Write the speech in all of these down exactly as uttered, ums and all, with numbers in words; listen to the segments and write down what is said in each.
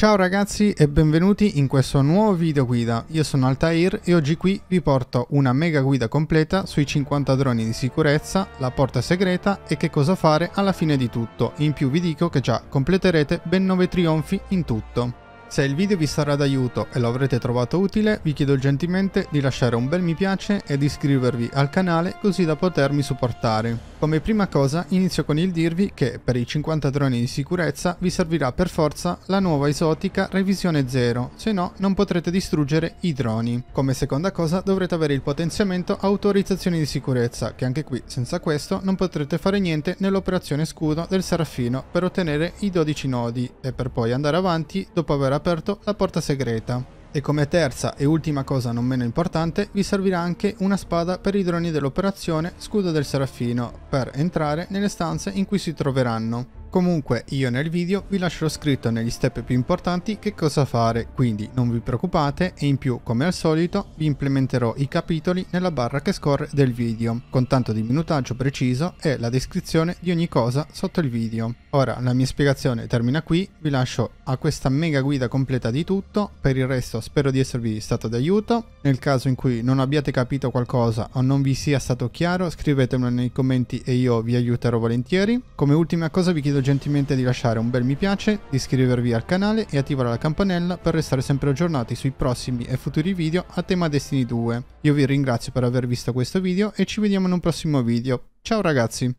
Ciao ragazzi e benvenuti in questo nuovo video guida. Io sono Altair e oggi qui vi porto una mega guida completa sui cinquanta droni di sicurezza, la porta segreta e che cosa fare alla fine di tutto. In più vi dico che già completerete ben nove trionfi in tutto. Se il video vi sarà d'aiuto e lo avrete trovato utile, vi chiedo gentilmente di lasciare un bel mi piace e di iscrivervi al canale così da potermi supportare. Come prima cosa inizio con il dirvi che per i cinquanta droni di sicurezza vi servirà per forza la nuova esotica revisione zero, se no non potrete distruggere i droni. Come seconda cosa dovrete avere il potenziamento autorizzazioni di sicurezza, che anche qui senza questo non potrete fare niente nell'operazione scudo del Serafino per ottenere i dodici nodi e per poi andare avanti dopo aver aperto la porta segreta. E come terza e ultima cosa non meno importante vi servirà anche una spada per i droni dell'operazione Scudo del Serafino per entrare nelle stanze in cui si troveranno. Comunque io nel video vi lascerò scritto negli step più importanti che cosa fare, quindi non vi preoccupate e in più come al solito vi implementerò i capitoli nella barra che scorre del video, con tanto di minutaggio preciso e la descrizione di ogni cosa sotto il video. Ora la mia spiegazione termina qui, vi lascio a questa mega guida completa di tutto, per il resto spero di esservi stato d'aiuto. Nel caso in cui non abbiate capito qualcosa o non vi sia stato chiaro scrivetemelo nei commenti e io vi aiuterò volentieri. Come ultima cosa vi chiedo gentilmente di lasciare un bel mi piace, di iscrivervi al canale e attivare la campanella per restare sempre aggiornati sui prossimi e futuri video a tema Destiny due. Io vi ringrazio per aver visto questo video e ci vediamo in un prossimo video. Ciao ragazzi!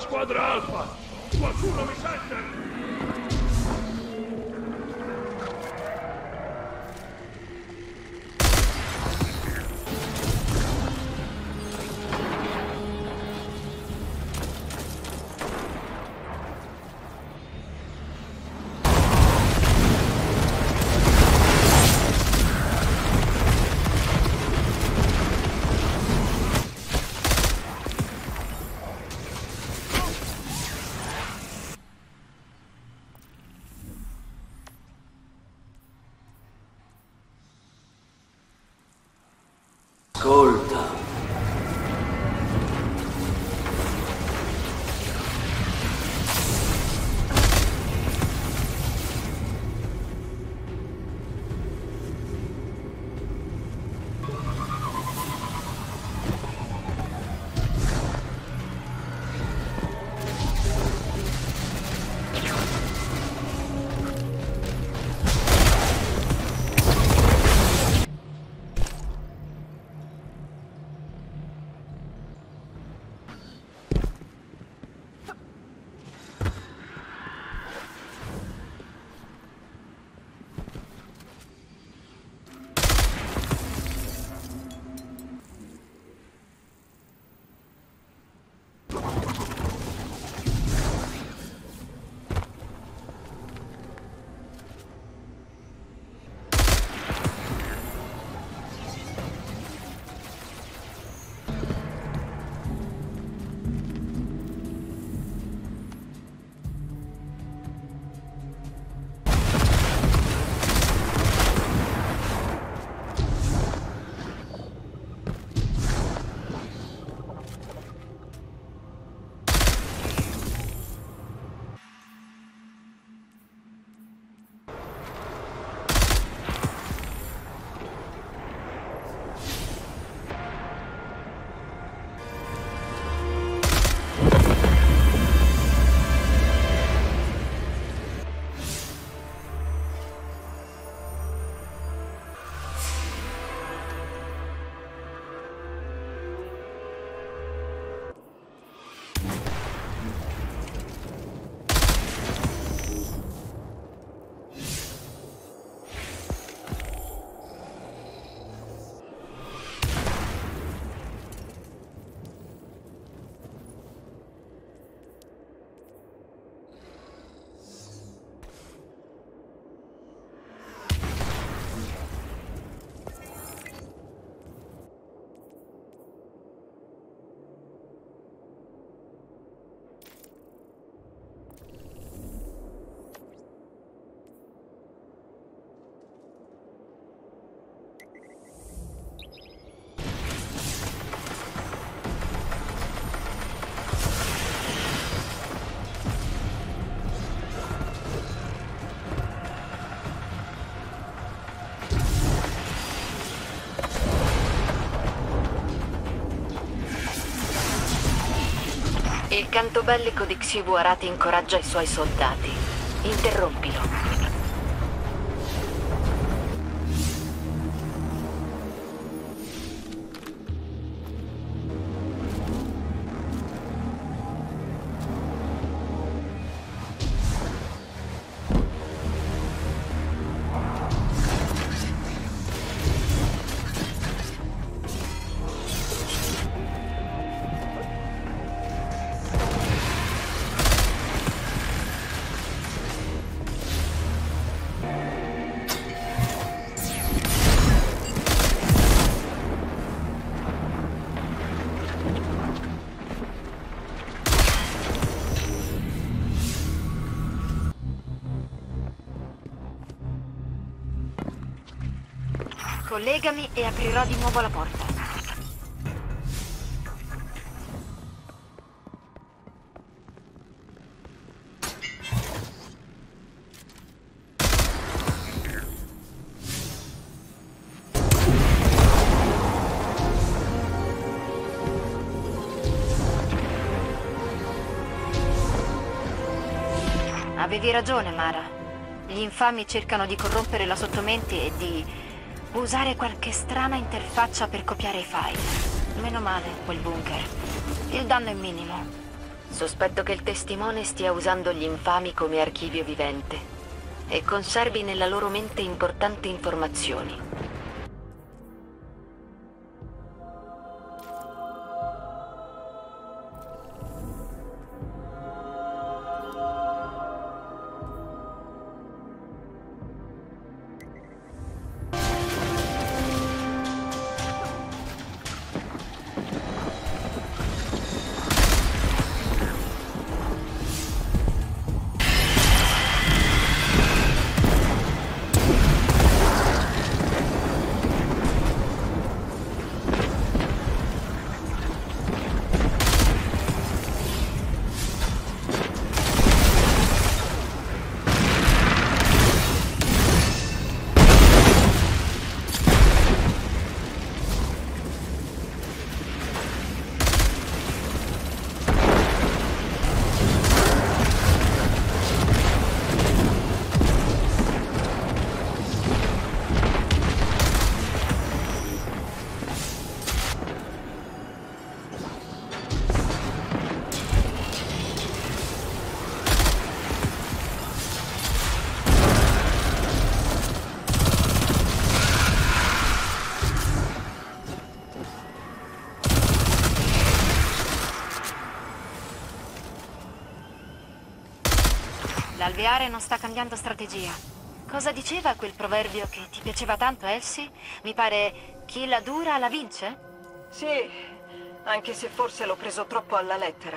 squadra Alfa! Qualcuno mi sente? Ascolta. Il canto bellico di Xivu Arati incoraggia i suoi soldati. Interrompilo. Collegami e aprirò di nuovo la porta. Avevi ragione, Mara. Gli infami cercano di corrompere la sottomente e di usare qualche strana interfaccia per copiare i file. Meno male, quel bunker. Il danno è minimo. Sospetto che il testimone stia usando gli infami come archivio vivente e conservi nella loro mente importanti informazioni. L'alveare non sta cambiando strategia. Cosa diceva quel proverbio che ti piaceva tanto, Elsie? Mi pare chi la dura la vince? Sì, anche se forse l'ho preso troppo alla lettera.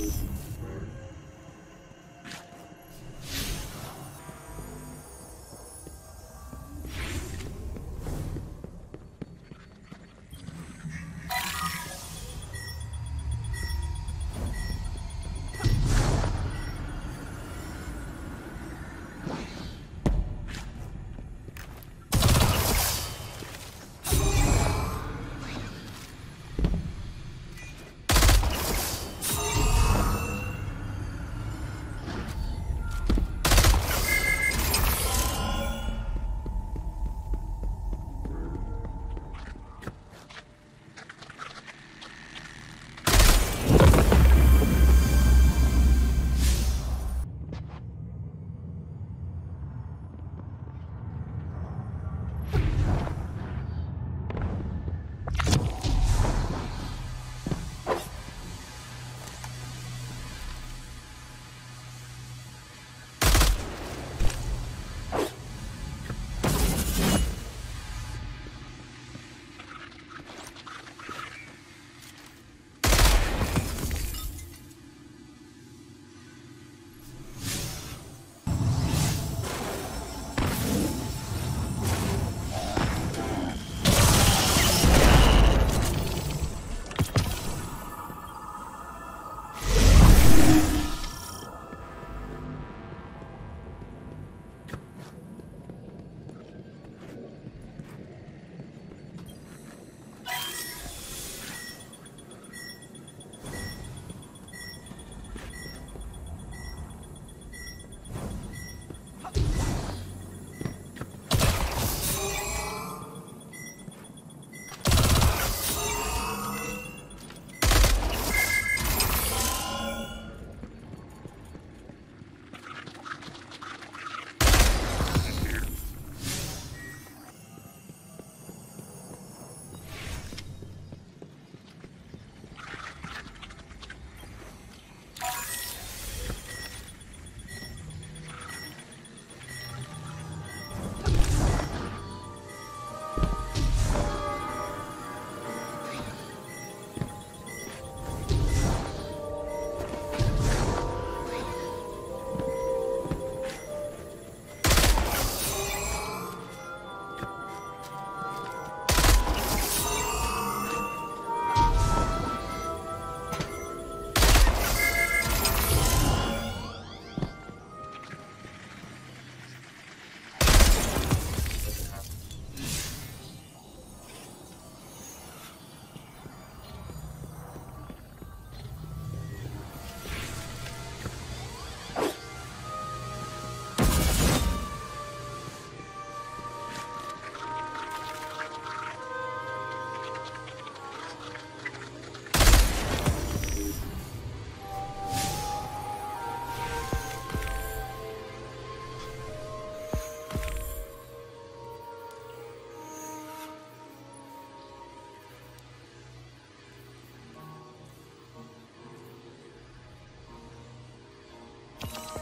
You